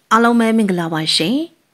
အားလုံးပဲမင်္ဂလာပါရှင်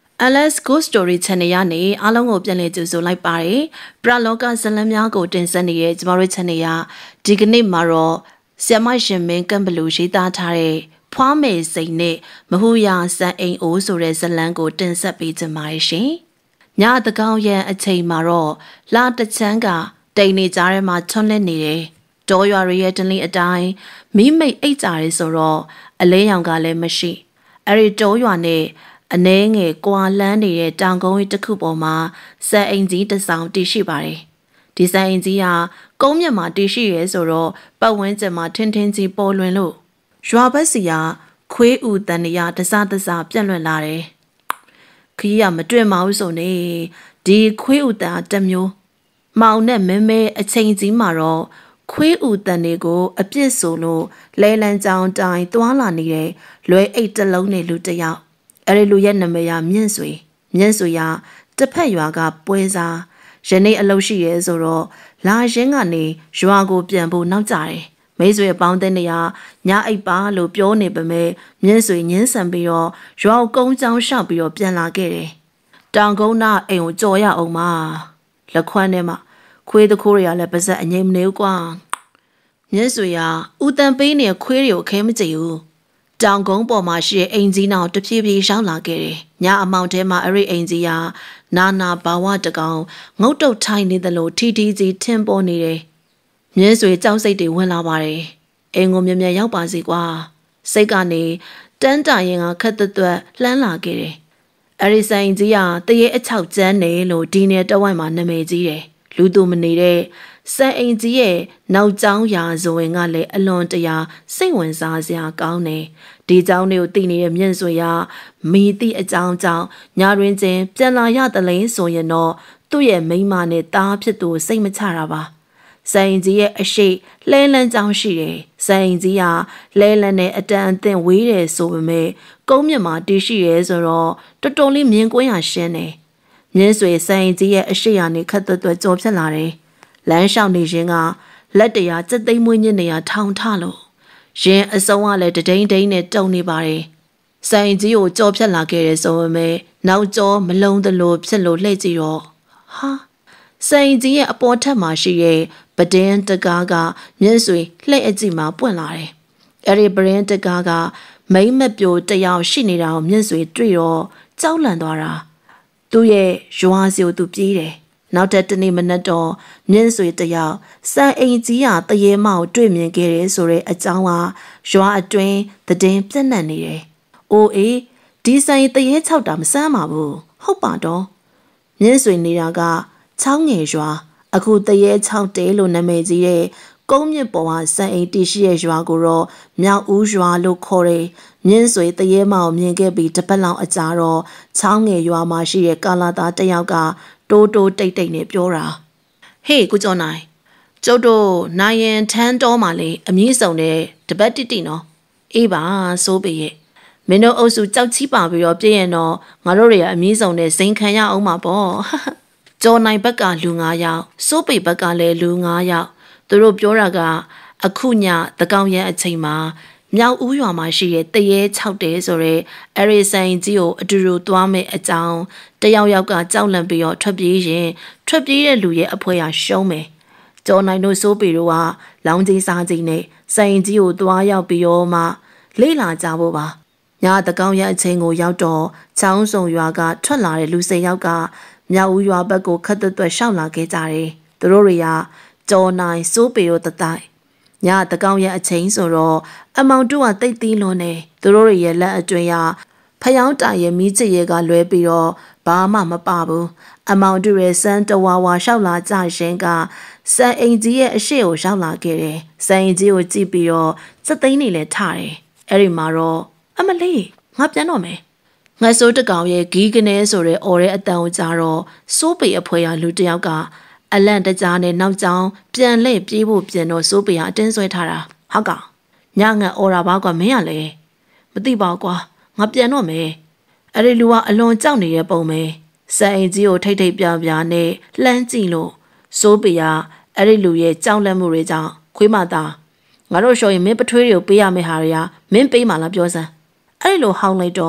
LS Ghost Story Channel ရနေအားလုံးကိုပြန်လည်ကြိုဆိုလိုက်ပါတယ်ပရလောကဇလံများကိုတင်ဆက်နေတဲ့ကျမတို့ channel ရဒီကနေ့မှာတော့ဆ iam ရှင်မင်းကံဘလူရေးသားထားတဲ့ဖွားမယ်စိန်နဲ့မဟူရာစံအိမ်အိုးဆိုတဲ့ဇလံကိုတင်ဆက်ပေးကြပါရှင်ညတကောင်ရန်အချိန်မှာတော့လာတချမ်းကတိန်နေကြထဲမှာချွန်းလက်နေတယ်တောရွာရရဲ့တလင်းအတိုင်းမိမိတ်အိတ်ကြရဲဆိုတော့အလဲရောင်ကလည်းမရှိအဲ့ဒီတောရွာနဲ့အနှဲငယ်ကွာလန်းနေတဲ့တောင်ကုန်းကြီးတစ်ခုပေါ်မှာစံအိမ်ကြီးတစ်ဆောင်တည်ရှိပါတယ်ဒီစံအိမ်ကြီးဟာကုန်းမြတ်မှာတည်ရှိရဲဆိုတော့ပတ်ဝန်းကျင်မှာထင်းထင်းကြီးပေါ်လွင်လို့ရွာဘက်စီကခွေးဥတန်ရတစပြက်လွင်လာတယ်ခီးရမတွေ့မအောင်ဆိုနေဒီခွေးဥတန်တစ်မျိုးမောင်နဲ့မဲမဲအချိန်ကြီးမှာတော့ခွေးဥတန်တွေကိုအပြစ်ဆိုလို့လဲလန်းကြောင်တိုင်းသွားလာနေတဲ့လွဲအိတ်တစ်လုံးနဲ့လူတစ်ယောက်အဲ့ဒီလူရဲ့နာမည်ကမြင့်ဆွေရတစ်ဖက်ရွာကပွဲစားယနေ့အလုပ်ရှိရဲဆိုတော့လာရင်းကနေရွာကိုပြန်ဖို့နောက်ကြတယ်မိတ်ဆွေအပေါင်းအသင်းတွေကညအိပ်ပါလို့ပြောနေပေမဲ့မြင့်ဆွေညင်းဆန်ပြီးတော့ရွာကုန်းချောင်းရှောက်ပြီးတော့ပြန်လာခဲ့တယ်တောင်ကုန်းသားအိမ်ကိုကြော်ရအောင်ပါလက်ခွန်းထဲမှာခွေးတခိုးတွေကလည်းပါဇက်အငိမ့်မနေဘူးကွာမြင့်ဆွေကဦးတန်ပေးနေခွေးတွေကိုခဲမကြည့်ဘူးတောင်ကုန်းပေါ်မှာရှိတဲ့အိမ်ကြီးနောက်တဖြည်းဖြည်းရှောင်းလာခဲ့တယ်ညအမောင်ထဲမှာအဲ့ဒီအိမ်ကြီးကနာဘာဝတကောင်ငုတ်တုတ်ထိုင်နေတယ်လို့ထီကြီးထင်ပေါ်နေတယ်မြင်းဆွေကြောက်စိတ်တွေဝင်လာပါတယ်အိမ်ကိုမြမြရောက်ပါစေကွာစိတ်ကနေတန်းတာရင်ကခက်သွက်လှမ်းလာခဲ့တယ်အဲ့ဒီဆိုင်ကြီးကတရေအချောက်ကျန်းနေလို့ဒီနယ်တဝိုက်မှာနာမည်ကြီးတယ်လူသူမနေတဲ့စံအိမ်ကြီးရဲ့နောက်ကျောင်းရာဇဝင်ကလည်းအလွန်တရာစိတ်ဝင်စားစရာကောင်းတယ်ဒီကျောင်းတွေကိုသိနေတဲ့မြင့်ဆွေကမိသည့်အကြောင်းကြောင့်ညာတွင်ချင်းပြန်လာရတလဲဆိုရင်တော့သူ့ရဲ့မိန်းမနဲ့တားဖြစ်သူစိတ်မချတာပါစံအိမ်ကြီးရဲ့အရှိလဲလန်းကျောင်းရှိတယ်စံအိမ်ကြီးကလဲလန်းနဲ့အတန်အသင့်ဝေးတယ်ဆိုပေမဲ့ကုန်းမြတ်မှာတည်ရှိရဲဆိုတော့တော်တော်လေးမြင်ကွင်းရရှင်းတယ်မြင်းဆွေစံအိမ်ကြီးရဲ့အရှိရာနေခက်သွက်ကြော်ဖြစ်လာတယ်လမ်းလျှောက်နေခြင်းကလက်တရာစက်သိမ်းမွေးညစ်နေရထောင်ထလို့ရင်အစုံကလည်းဒိန်းနဲ့တုံနေပါတယ်စံကြီးကိုကြော်ဖြတ်လာခဲ့တယ်ဆိုပေမဲ့နောက်ကျော်မလုံးသလိုဖြစ်လို့လှည့်ကြည့်တော့ဟာစံကြီးရဲ့အပေါ်ထက်မှာရှိရဲ့ပဒင်းတကားကမြင့်ဆွေလှည့်အကြည့်မှာပွင့်လာတယ်အဲ့ဒီပဒင်းတကားကမိမ့်မပြိုတယောက်ရှိနေတာကိုမြင့်ဆွေတွေ့တော့ကြောက်လန့်သွားတာသူ့ရဲ့ရွာစီကိုသူပြေးတယ်နောက်တနေ့မနက်တော့မြင့်ဆွေတယောက်စံအိမ်ကြီးကတရေမောက်တွေ့မြင်ခဲ့တယ်ဆိုတဲ့အကြောင်းကရွာအတွင်းသတင်းပြန့်နှံ့နေတယ်။အိုးအေးဒီဆိုင်တရေ6တာမစမ်းပါဘူး။ဟုတ်ပါတော့။မြင့်ဆွေနေတာကချောင်းငယ်ရွာအခုတရေ6တဲလို့နာမည်ကြီးတဲ့ကုန်းမြစ်ပေါ်ကစံအိမ်တရှိရဲ့ရွာကိုတော့မြောက်ဦးရွာလို့ခေါ်တယ်။မြင့်ဆွေတရေမောက်မြင်ခဲ့ပြီးတပတ်လောက်အကြာတော့ချောင်းငယ်ရွာမှာရှိတဲ့ကာလာသားတယောက်ကတိုးတိတ်နဲ့ပြောတာဟေးကိုကျော်နိုင်ကျုပ်တို့နိုင်ရင်ထန်းတော်မှာလေအမည်စုံတဲ့တပတ်တိနော်အေးပါစိုးပေရဲ့မင်းတို့အုပ်စုကြောက်ချီပါပြီးတော့ပြည့်ရင်တော့ငါတို့တွေကအမည်စုံတဲ့ဇိမ်ခံရအောင်မှာပေါ့ကျော်နိုင်ဘက်ကလူ9ယောက်စိုးပေဘက်ကလည်းလူ9ယောက်သူတို့ပြောတာကအခုညသကောင်ရန်အချိန်မှာမြောက်ဦးရွာမှာရှိတဲ့တရေ6တဲဆိုရဲအရီဆိုင်ကြီးကိုအတူတူသွားမဲ့အကြောင်းတယောက်ကကြောက်လန့်ပြီးတော့ထွက်ပြေးရင်ထွက်ပြေးတဲ့လူရဲ့အဖွဲဟာရှုံးမယ်ကျော်နိုင်တို့စိုးပေတို့ကလောင်းကြီးစားကြီးနဲ့ဆိုင်ကြီးကိုသွားရောက်ပြီးတော့မှလေ့လာကြဖို့ပါညတကောင်ရအချိန်ကိုရောက်တော့ချောင်းစုံရွာကထွက်လာတဲ့လူ10ယောက်ကမြောက်ဦးရွာဘက်ကိုခတ်သွက်ရှောက်လာခဲ့ကြတယ်သူတို့တွေကကျော်နိုင်စိုးပေတို့တတိုင်ညတကောင်ရအချိန်ဆိုတော့အမောင်တို့ကတိတ်သီးလွန်းနေသူတို့ရဲ့လက်အတွင်းကဖျောင်းတိုင်ရဲ့မိချစ်ရဲ့ကလွဲပြီးတော့ဘာမှမပဘူးအမောင်တို့ရဲ့စမ်းတဝါရှောက်လာကြရင်ကစံအိမ်ကြီးရဲ့အရှိကိုရှောက်လာခဲ့တယ်စံအိမ်ကြီးကိုကြည့်ပြီးတော့စက်သိန်းနေလဲထတယ်အဲ့ဒီမှာတော့အမလေးငါပြန်တော့မယ်ငါစိုးတကောင်ရဲ့ဂီးကနေဆိုတဲ့အော်ရဲ့အတန်ကိုကြားတော့စိုးပေအဖွဲရလူတယောက်ကအလန့်တကြားနဲ့နောက်ကျောင်းပြန်လှည့်ပြေးဖို့ပြင်တော့စိုးပေဟာအတင်းဆွဲထားတာဟုတ်ကောင်ညငန်အော်ရာပါကွာမင်းရလေမသိပါကွာငါပြန်တော့မယ်အဲ့ဒီလူကအလွန်ကြောက်နေတဲ့ပုံပဲစံအိမ်ကြီးကိုထိတ်ပြနဲ့လှမ်းကြည့်လို့စိုးပေကအဲ့ဒီလူရဲ့ကြောက်လန့်မှုတွေကြောင့်ခွေးမသားငါတို့ရှော်ရင်မင်းပထွေးတွေကိုပေးရမယ့်ဟာတွေကမင်းပေးမှလားပြောစမ်းအဲ့ဒီလိုဟောင်းလိုက်တော့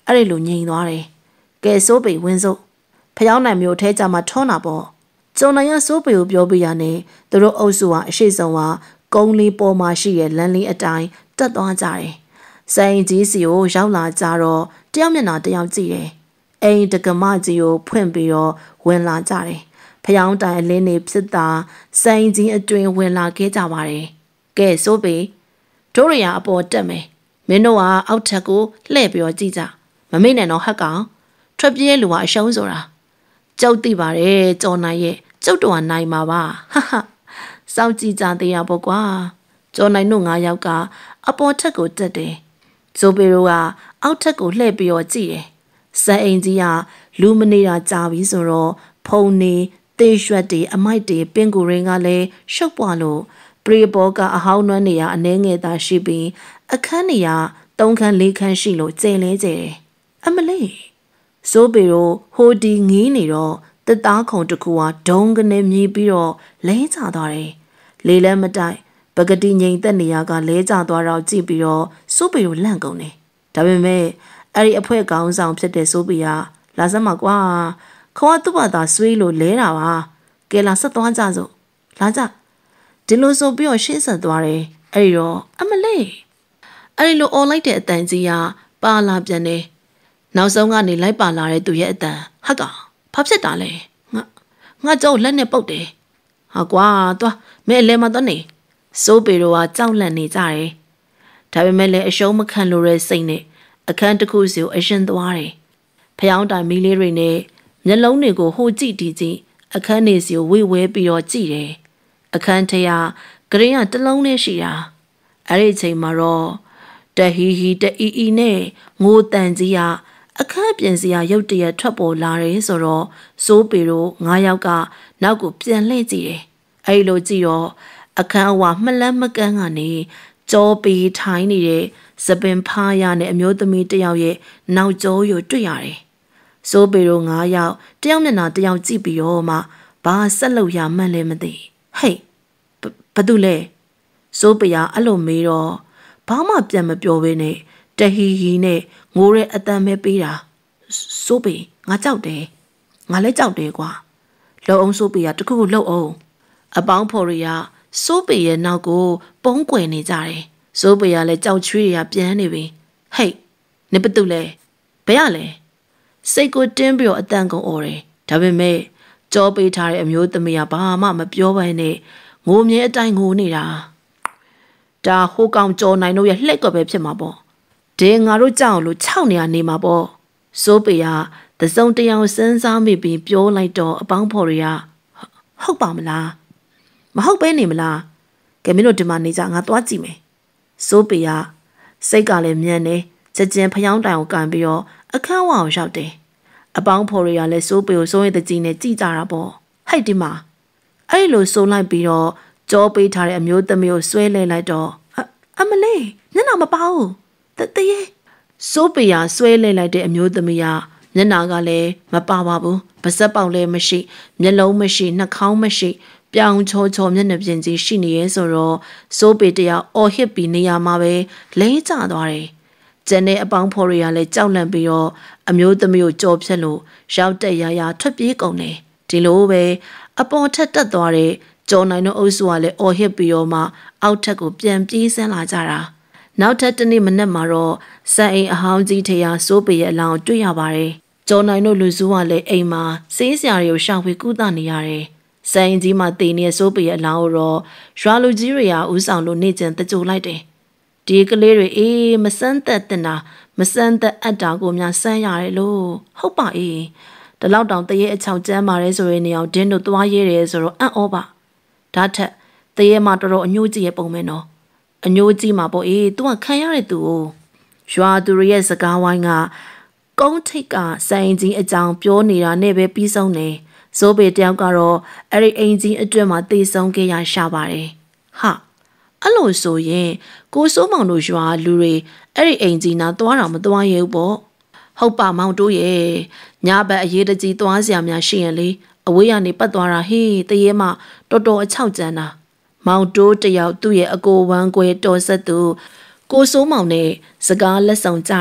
အဲ့ဒီလိုငြိမ်သွားတယ်ကဲစိုးပေဝင်းစို့ဖျောင်းနိုင်မျိုးထဲကြမှာထွန်းတာပေါ့ကျုံနိုင်ရစိုးပေကိုပြောပြရနဲ့သူတို့အုပ်စုဟာအရှိဆုံးဟာကုန်းလေးပေါ်မှာရှိတဲ့လမ်းလေးအတိုင်းတက်သွားကြတယ်စိန်ကြီးစီကိုရောက်လာကြတော့တယောက်မျက်နှာတယောက်ကြည့်တယ်အိမ်တက္ကမကြီးကိုဖွင့်ပြီးတော့ဝင်လာကြတယ်ဖျောင်းတိုင်အလင်းနေဖြစ်တာစိန်ကြီးအတွင်ဝင်လာခဲ့ကြပါတယ်ကဲစိုးပေတို့ရအပေါ်တက်မယ်မင်းတို့ကအောက်ထက်ကိုလှည့်ပြီးတော့ကြည့်ကြမမေ့နဲ့တော့ဟက်ကောင်ထွက်ပြေးလူကအရှုံးဆိုတာကြောက်သိပါတယ်ကြော်နိုင်ရဲ့ကျုပ်တော်နိုင်မှာပါဟာဟာစောင့်ကြည့်ကြသေးရပေါ့ကွာကြော်နိုင်တို့9ယောက်ကအပေါ်ထက်ကိုတက်တယ်ဇိုပေရိုကအောက်ထက်ကိုလှည့်ပြီးတော့ကြည့်တယ်စံအိမ်ကြီးကလူမနေတာကြာပြီဆိုတော့ဖုံနေတေးရွှက်တွေအမိုက်တွေပင်ကူရင်းကလည်းရှုပ်ပွားလို့ပရိဘောကအဟောင်းနှွမ်းနေရအနှဲငယ်သာရှိပြီးအခန်းနေရ3ခန်း4ခန်းရှိလို့ကျဲလဲကျဲတယ်အမလေးဆိုပေရိုဟိုဒီငီးနေတော့တက်သားခုံတစ်ခုဟာဒုံကနေမြည်ပြီးတော့လဲကျသွားတယ်လေလဲမတိုက်ပကတိငိမ်သက်နေရကလဲကျသွားတော့ကြည့်ပြီးတော့ဆိုပေရိုလန့်ကုန်တယ်ဒါပေမဲ့အဲ့ဒီအဖွဲကောင်းဆောင်ဖြစ်တဲ့ဆိုပေကလာစမ်းမကွာခေါ်သူ့ဘာသာဆွေးလို့လဲတာပါကဲလာဆက်သွားကြစို့လာကြဒီလိုဆိုပြီးတော့ရှေ့ဆက်သွားတယ်အဲ့ဒီတော့အမလေးအဲ့ဒီလိုអော်လိုက်တဲ့အတန်ကြီးကပါလာပြန်တယ်နောက်ဆုံးကနေလိုက်ပါလာတဲ့သူရဲ့အတန်ဟက်ကဘာဖြစ်တာလဲငါကြောက်လက်နဲ့ပုတ်တယ်ဟာကွာသွားမဲအလဲမတော့နေစိုးပေတော့ကြောက်လန့်နေကြတယ်ဒါပေမဲ့လည်းအရှုံးမခံလို့တဲ့စိတ်နဲ့အခန်းတစ်ခုစီကိုအရင်သွားတယ်ဖျောင်းတိုင်မီလေးတွေနဲ့မျက်လုံးတွေကိုဟိုကြည့်ဒီကြည့်အခန်းနေစီကိုဝေဝဲပြီးတော့ကြည့်တယ်အခန်းထဲကဂရင်းကတစ်လုံးနဲ့ရှိတာအဲ့ဒီချိန်မှာတော့တဟီဟီတအီအီနဲ့ငိုတန်ကြီးကအခန်းပြင်စီကရုတ်တရက်ထွက်ပေါ်လာတယ်ဆိုတော့စိုးပေတို့9ယောက်ကနောက်ကိုပြန်လှည့်ကြည့်တယ်အဲ့လိုကြည့်တော့အခန်းအဝမှလန်းမကန်းကနေကြောပေးထိုင်းနေတဲ့စပင်ဖားရနဲ့အမျိုးသမီးတစ်ယောက်ရဲ့နောက်ကျောကိုတွေ့ရတယ်စိုးပေတို့9ယောက်တယောက်မျက်နှာတယောက်ကြည့်ပြီးတော့မှဘာဆက်လို့ရမှန်းလည်းမသိဟေးဘာတူလဲစိုးပေကအဲ့လိုမေးတော့ဘာမှပြန်မပြောဘဲနဲ့တဟီဟီနဲ့ငိုတဲ့အတန်ပဲပေးတာစိုးပေငါကြောက်တယ်ငါလည်းကြောက်တယ်ကွာလှုပ်အောင်စိုးပေကတခုခုလှုပ်အောင်အပေါင်းဖော်ရီကစိုးပေရဲ့နောက်ကိုပုံးကွယ်နေကြတယ်စိုးပေကလည်းကြောက်ချွေးရပြန်နေပြီဟေးနေပတူလဲဘယ်ရလဲစိတ်ကိုတင်းပြီးတော့အတန်ကုန်អော်တယ်ဒါပေမဲ့ကြောပေးထားတဲ့အမျိုးသမီးကဘာမှမပြောဘဲနဲ့ငိုမြဲအတိုင်းငိုနေတာဒါဟိုကောင်ကြောနိုင်တို့ရဲ့လှက်ကပဲဖြစ်မှာပေါ့ဒီငါတို့ကြောက်လို့6နေရနေမှာပေါ့စိုးပေကသစုံတယောက်စဉ်းစားမိပြီးပြောလိုက်တော့အပေါင်းဖော်တွေကဟုတ်ပါမလားမဟုတ်ပဲနေမလားကဲမင်းတို့ဒီမှာနေကြငါသွားကြည့်မယ်စိုးပေကစိတ်ကလည်းမြန်နေချက်ချင်းဖျောင်းတိုင်ကိုကန်ပြီးတော့အခန်းဝအောင်ရောက်တယ်အပေါင်းဖော်တွေကလည်းစိုးပေကိုစိုးရင်တကြီးနဲ့ကြည်ကြတာပေါ့ဟိုက်ဒီမှာအဲ့လိုစိုးလိုက်ပြီးတော့ကြောပေးထားတဲ့အမျိုးသမီးကိုဆွဲလဲလိုက်တော့အမလေးမျက်နှာမပေါဘူးတရေစိုးပေကဆွဲလဲလိုက်တဲ့အမျိုးသမီးကမျက်နှာကလည်းမပါပါဘူးပါးစပ်ပေါက်လည်းမရှိမျက်လုံးမရှိနှာခေါင်းမရှိပြောင်ချောချောမျက်နှာပြင်ကြီးရှိနေရဲဆိုတော့စိုးပေတယောက်အော်ဟစ်ပြီးနေရမှာပဲလဲကျသွားတယ်ကျန်တဲ့အပေါင်းဖော်တွေကလည်းကြောက်လန့်ပြီးတော့အမျိုးသမီးကိုကြော်ဖြတ်လို့ရောက်တက်ရရထွက်ပြေးကုန်တယ်ဒီလိုပဲအပေါ်ထက်တက်သွားတဲ့ကျော်နိုင်တို့အုပ်စုကလည်းအော်ဟစ်ပြီးတော့မှအောက်ထက်ကိုပြန်ပြေးဆင်းလာကြတာနောက်ထပ်တနေ့မနက်မှာတော့စံအိမ်အဟောင်းကြီးထေရစိုးပေရဲ့အလောင်းတွေ့ရပါတယ်ကျော်နိုင်တို့လူစုကလည်းအိမ်မှာစေးစရာတွေကိုရှာဖွေကုသနေရတယ်စံအိမ်ကြီးမှာတည်နေတဲ့စိုးပေရဲ့အလောင်းကိုတော့ရွာလူကြီးတွေကဥဆောင်လို့နေကျင်တကြိုလိုက်တယ်ဒီကလေးတွေအေးမစမ်းသက်တင်တာမစမ်းသက်အပ်တာကိုများစမ်းရတယ်လို့ဟုတ်ပါအေးဒီလောက်တောင်တရေအချောင်ကျမ်းပါတယ်ဆိုရင်နေအောင်ဒင်းတို့သွားရဲတယ်ဆိုတော့အံ့ဩပါဒါထက်တရေမှာတော်တော်အညိုးကြီးရဲ့ပုံပဲနော်အညိုးကြီးမှာပေါ့အေး तू ကခံရတဲ့သူကိုရွာသူရဲ့စကားဝိုင်းကကုန်းထိတ်ကစိုင်ကြီးအကြောင်းပြောနေတာနဲ့ပဲပြီးဆုံးနေဇိုးပေတယောက်ကတော့အဲ့ဒီအင်ဂျင်အတွင်းမှာတေဆုံးခဲ့ရရှာပါတယ်ဟာအဲ့လိုဆိုရင်ကိုစိုးမောင်တို့ရွာလူတွေအဲ့ဒီအင်ဂျင်နာသွားတာမသွားရဘူးပေါ့ဟုတ်ပါမောင်တို့ရဲ့ညဘက်အရေးတကြီးသွားစရာများရှိရင်လေအဝေးကနေပတ်သွားတာဟေးတရေမတော်တော်အချောက်ကျန်းတာမောင်တိုးတယောက်သူ့ရဲ့အကိုဝမ်းကွဲတော်ဆက်သူကိုစိုးမောင်နဲ့စကားလက်ဆောင်ကြတယ်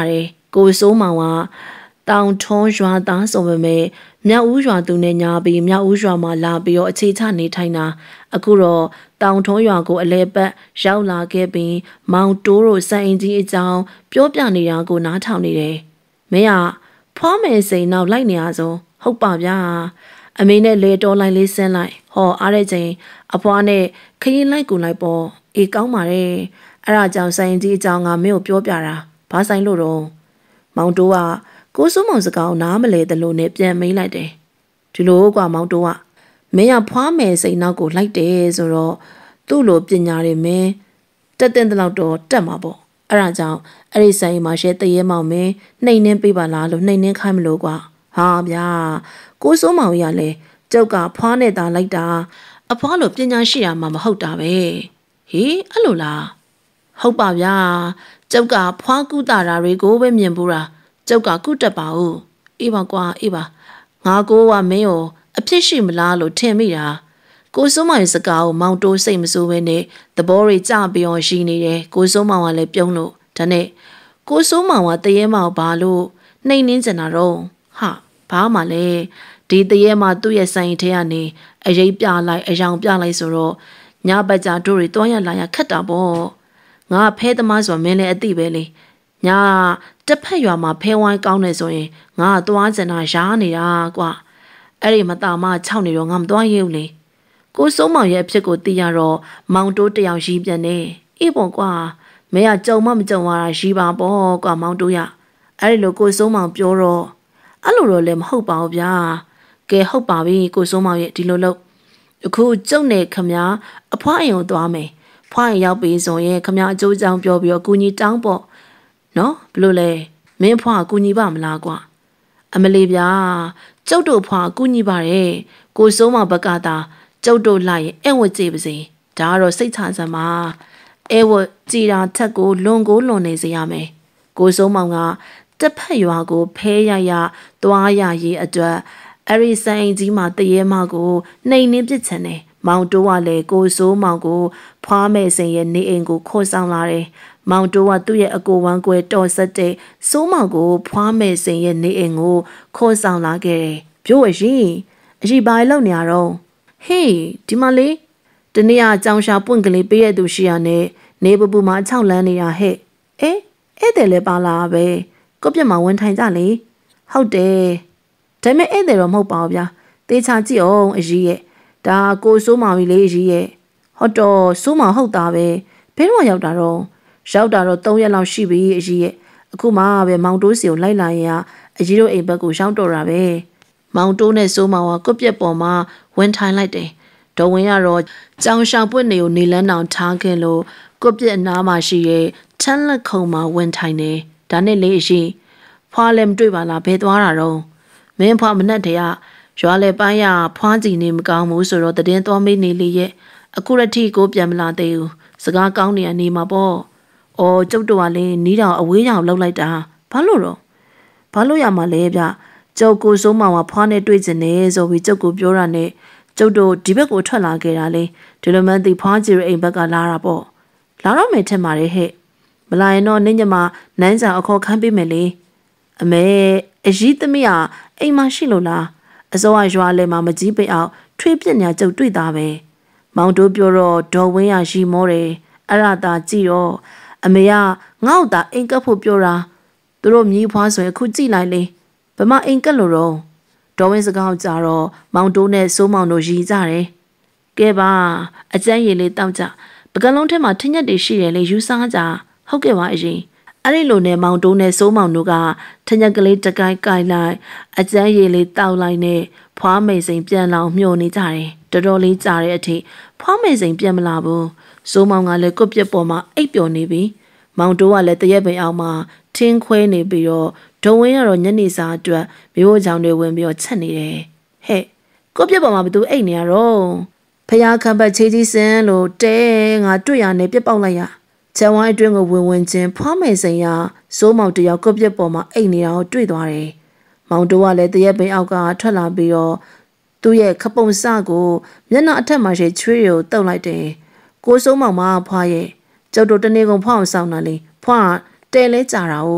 ကိုစိုးမောင်ကတောင်ထုံးရွာသားဆိုပေမဲ့မြောက်ဦးရွာသူနဲ့ညာပြီးမြောက်ဦးရွာမှာလာပြီးတော့အခြေချနေထိုင်တာအခုတော့တောင်ထုံးရွာကိုအလဲပတ်ရောက်လာခဲ့ပြီးမောင်တိုးတို့စံအင်ကြီးအကြောင်းပြောပြနေတာကိုနားထောင်နေတယ်မင်းကဖွားမယ်စိန်နောက်လိုက်နေရဆိုဟုတ်ပါဗျာအမေနဲ့လေတော်လိုက်လေးဆင်းလိုက်ဟောအားတဲ့ချိန်အဖွားနဲ့ခရင်လိုက်ကိုလိုက်ပေါ့အေးကောင်းပါတယ်အဲ့ဒါကြောင့်စံအင်ကြီးအကြောင်းကမင်းကိုပြောပြတာဘာဆိုင်လို့တော့မောင်တိုးကကိုစိုးမောင်စကားနားမလဲတယ်လို့နဲ့ပြန်မေးလိုက်တယ်ဒီလိုကွာမောင်တိုးကမင်းကဖွားမယ်စိန်နောက်ကိုလိုက်တယ်ဆိုတော့သူ့လိုပညာတွေမင်းတက်တဲ့လောက်တော့တက်မှာပေါ့အဲ့ဒါကြောင့်အဲ့ဒီဆိုင်မှာရှဲတရေမောင်မင်းနှိမ်နှင်းပေးပါလားလို့နှိမ်နှင်းခိုင်းမလို့ကွာဟာဗျာကိုစိုးမောင်ရလဲကျုပ်ကဖွားနဲ့တာလိုက်တာအဖွားလိုပညာရှိရမှာမဟုတ်တာပဲဟေးအဲ့လိုလားဟုတ်ပါဗျာကျုပ်ကဖွားကုတာတွေကိုပဲမြင်ဘူးတာကျုပ်ကကုတက်ပါဦးအေးပါကွာအေးပါငါကိုကမင်းကိုအဖြစ်ရှိမလားလို့ထင်မိတာကိုစိုးမောင်ရဲ့စကားကိုမောင်တိုးစိတ်မဆိုးဘဲနဲ့သဘောတွေကြပြီးအောင်ရှိနေတယ်ကိုစိုးမောင်ကလည်းပြုံးလို့ဒါနဲ့ကိုစိုးမောင်ကတရေမောင်ဘာလို့နှိမ်နှင်းကျင်တာတော့ဟာဘာမှလဲဒီတရေမောင်သူ့ရဲ့ဆိုင်ထဲကနေအရေးပြလိုက်အယောင်ပြလိုက်ဆိုတော့ညဘက်ကြတို့တွေတွန်းရလာရခက်တာပေါ့ငါဖဲသမားဆိုမင်းလည်းအသိပဲလေညာတစ်ဖက်ရွာမှာဖဲဝိုင်းကောင်းနေဆိုရင်ငါသွားကျင်တာရားနေတာကွာအဲ့ဒီမတာမ6နေတော့ငါမသွားရဘူးလေကိုစိုးမောင်ရဲ့အဖြစ်ကိုသိရတော့မောင်တိုးတယောက်ရီးပြန်နေအေးပေါ့ကွာမင်းကကြုံမကြုံရတာရီးပါပေါ့ကွာမောင်တိုးရအဲ့ဒီလိုကိုစိုးမောင်ပြောတော့အဲ့လိုတော့လည်းမဟုတ်ပါဘူးဗျာကဲဟုတ်ပါပြီကိုစိုးမောင်ရဲ့ဒီလိုလို့အခုကျုံနေခမအဖွားအိမ်ကိုသွားမယ်ဖွားအိမ်ရောက်ပြီဆိုရင်ခမအကျိုးကြောင့်ပြောပြီးတော့ကူညီတောင်းပေါ့နော်ဘလို့လဲမင်းဖွားကူညီပါမလားကွာအမလီဗျာကျုပ်တို့ဖွားကူညီပါတယ်ကိုစိုးမောင်ဘက်ကသာကျုပ်တို့လိုက်ရင်အဲ့ဝတ်ကြည့်ပါစေဒါကတော့စိတ်ချစမ်းပါအဲ့ဝတ်ကြည်တာထက်ကိုလွန်ကိုလွန်နေစေရမယ်ကိုစိုးမောင်ကတစ်ဖက်ရွာကိုဖဲရရသွားရရေးအတွက်အဲ့ဒီဆိုင်အင်ကြီးမှာတရေမကိုနှိမ်နှင်းပစ်ချင်တယ်မောင်တိုးကလည်းကိုစိုးမောင်ကိုဖွားမဲ့စိန်ရဲ့နေအိမ်ကိုခေါ်ဆောင်လာတယ်မောင်တိုးကသူ့ရဲ့အကိုဝမ်းကွယ်တော်ဆက်တဲ့စိုးမောင်ကိုဖွားမဲ့စိန်ရဲ့နေအိမ်ကိုခေါ်ဆောင်လာခဲ့တယ်ပြို့ဝရှင်အရှိပါလောက်နေရတော့ဟေးဒီမလေးတနေ့အကြောင်းရှာပွင့်ကလေးပေးရသူရှိရနဲ့နေပပူမှာ6လမ်းနေတာဟဲ့အေးအဲ့တယ်လဲပါလာပဲကိုပြက်မှာဝင်ထိုင်ကြလေဟုတ်တယ်ဒါပေမဲ့အဲ့တယ်တော့မဟုတ်ပါဘူးဗျာတေချာကြည့်အောင်အကြီးရဲ့ဒါကိုစိုးမောင်ကြီးလေးအကြီးရဲ့ဟုတ်တော့စိုးမောင်ဟုတ်တာပဲဘယ်တော့ရောက်တာတော့3ရက်လောက်ရှိပြီအကြီးရဲ့အခုမှပဲမောင်တိုးစီကိုလိုက်လာရင်အကြီးတို့အိမ်ဘက်ကိုရောက်တော့တာပဲမောင်တိုးနဲ့စိုးမောင်ကကိုပြက်ပေါ်မှာဝင်ထိုင်လိုက်တယ်ဒေါ်ဝင်းကတော့ကြောင်ရှောင်ပွင့်နေကိုနေလန်းအောင်ထားခင်လို့ကိုပြက်အနားမှာရှိရဲ့ချမ်းလက်ခုံမှာဝင်ထိုင်နေဒါနဲ့လေအရှိဖွားလည်းမတွေ့ပါလားဘယ်သွားတာတော့မင်းဖွားမနဲ့တည်းကရွာလေပိုင်းရဖွားကြည့်နေမကောင်းဘူးဆိုတော့တည်င်းသွားမေးနေလေရဲ့အခုရတိကိုပြန်မလာသေးဘူးစကားကောင်းနေရနေမှာပေါ့အော်ကျုပ်တို့ကလည်းနီးတောင်အဝေးရောင်လောက်လိုက်တာဘာလို့ရမှာလဲဗျကျုပ်ကိုစိုးမောင်ကဖွားနဲ့တွေ့ကျင်နေဆိုပြီးကျုပ်ကိုပြောတာနဲ့ကျုပ်တို့ဒီဘက်ကိုထွက်လာခဲ့တာလေဒီလိုမှန်းသိဖွားကြီးရဲ့အိမ်ဘက်ကလာတာပေါ့လာတော့မယ်ထင်ပါတယ်ဟဲ့မလာရင်တော့နင်းညမနန်းစာအခေါ်ခန်းပေးမယ်လေအမေအကြီးသမီးကအိမ်မှာရှိလို့လားအစောကရွာလဲမှာမကြီးပိတ်အောင်ထွေးပြစ်ညာကျုပ်တွေ့တာပဲမောင်တို့ပြောတော့ဒေါ်ဝင်းရရှိမောတယ်အဲ့ဒါသာကြည့်တော့အမေကငါ့ကိုသာအိမ်ကပ်ဖို့ပြောတာသူတို့မြည်ဖွားဆိုရင်အခုကြည့်လိုက်လေဘမအိမ်ကပ်လို့တော့ဒေါ်ဝင်းစကားကြတော့မောင်တိုးနဲ့စိုးမောင်တို့ရည်ကြတယ်ကဲပါအကျန်းရည်လေးတောက်ကြပကလုံးထဲမှာထင်းရက်တွေရှိတယ်လေယူစားကြဟုတ်ကဲ့ပါအရင်အဲ့ဒီလိုနဲ့မောင်တိုးနဲ့စိုးမောင်တို့ကထညက်ကလေးတကိုင်းကိုင်လိုက်အကျန်းရည်လေးတောက်လိုက်နဲ့ဖွားမိတ်စိန်ပြန်လောင်မျှော်နေကြတယ်တော်တော်လေးကြာတဲ့အထိဖွားမိတ်စိန်ပြန်မလာဘူးစိုးမောင်ကလည်းကွက်ပြက်ပေါ်မှာအိပ်ပျော်နေပြီမောင်တိုးကလည်းတရက်ပင်အောင်မှာထင်းခွဲနေပြီးတော့ဒုံဝင်းကတော့ညနေစာအတွက်မျိုးချောင်းတွေဝင်ပြီးတော့ချက်နေတယ်ဟဲ့ကွက်ပြက်ပေါ်မှာဘသူအိပ်နေရတော့ဖျားခံပတ်ချေးကြီးစင်းလို့တဲငါတွေ့ရနေပြက်ပေါက်လိုက်ရချန်ဝိုင်းအတွင်းကိုဝင်ချင်းဖွားမိတ်စိန်ရစိုးမောင်တယောက်ကွက်ပြက်ပေါ်မှာအိပ်နေတာကိုတွေ့သွားတယ်မောင်တိုးကလည်းတရက်ပင်အောက်ကထွက်လာပြီးတော့သူ့ရဲ့ခပုံစကိုမျက်နှာအထက်မှာရှိချွေးကိုတုပ်လိုက်တယ်ကိုစိုးမောင်မဖွားရဲ့ကျုပ်တို့တနေ့ကုန်ဖွားအောင်ဆောင်တာလေဖွားတဲလဲကြတာ哦